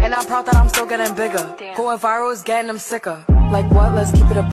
And I'm proud that I'm still getting bigger. Going viral is getting them sicker. Like what? Let's keep it a